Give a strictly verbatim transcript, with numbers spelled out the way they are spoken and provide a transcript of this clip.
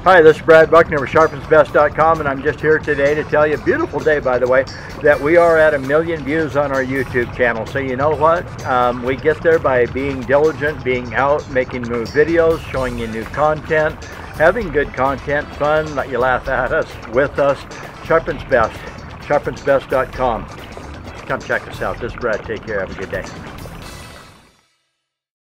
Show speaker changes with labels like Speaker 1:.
Speaker 1: Hi, this is Brad Buckner with Sharpens Best dot com, and I'm just here today to tell you, beautiful day by the way, that we are at a million views on our YouTube channel. So you know what? Um, we get there by being diligent, being out, making new videos, showing you new content, having good content, fun, let you laugh at us, with us. Sharpens Best, Sharpens Best dot com. Come check us out. This is Brad. Take care. Have a good day.